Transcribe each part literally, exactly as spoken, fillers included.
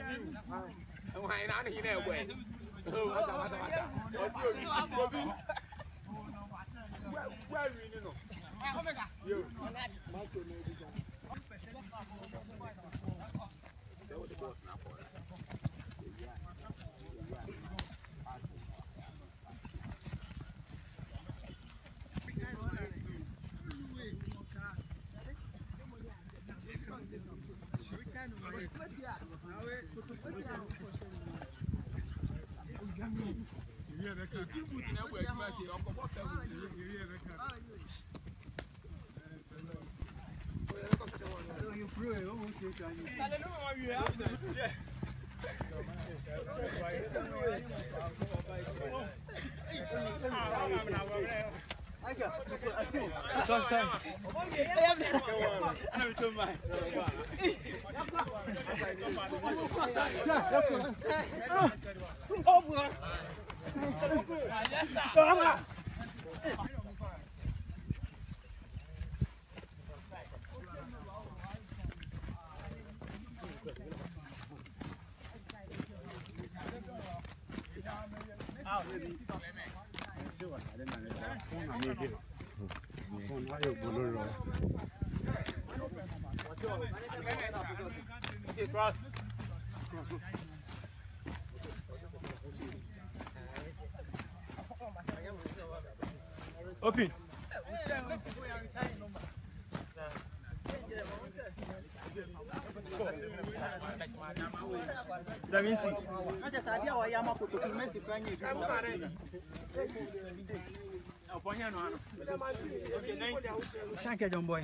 Why not in a way? Oh, what a matter. Where you know? You. Sorry, sorry. Open. Seventy. Thank you, John boy.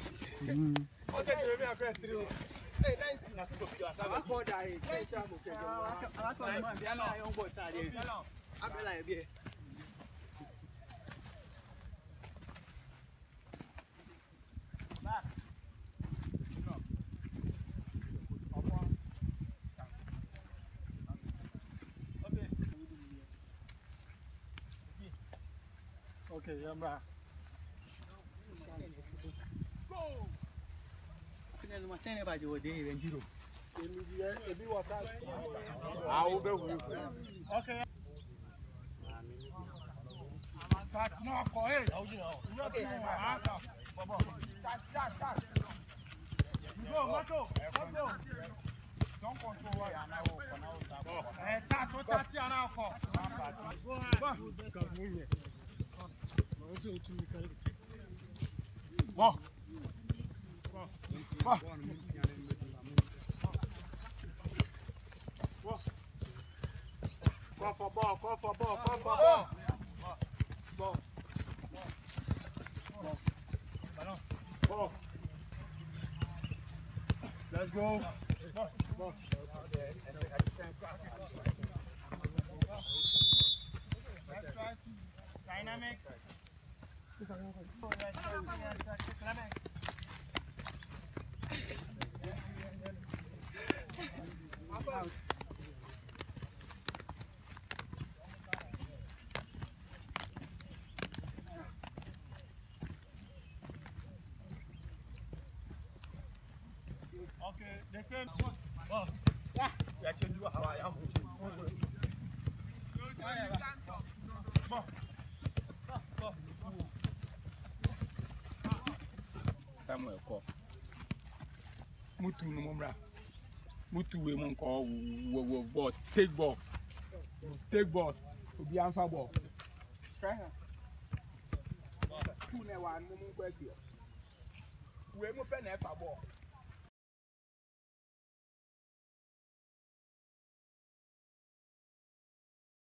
Okay, Yamba. Go! Okay. That's not correct. Okay. Go, Marco. Marco. Don't control it. Eh, touch, what touch you now for? Go. Go. Go for ball, go for ball, go for ball. Ball. Ball. Let's go. Ball. Let's try dynamic. Out. Okay, listen. Oh. Yeah. Yeah, change you how I am. Samuel call. Mutu no momra. Mutu we mon call wo ball. Take ball. Take ball. To be answer ball. Try her. Two ne one mo mo gba bi. We mo pe na fa ball.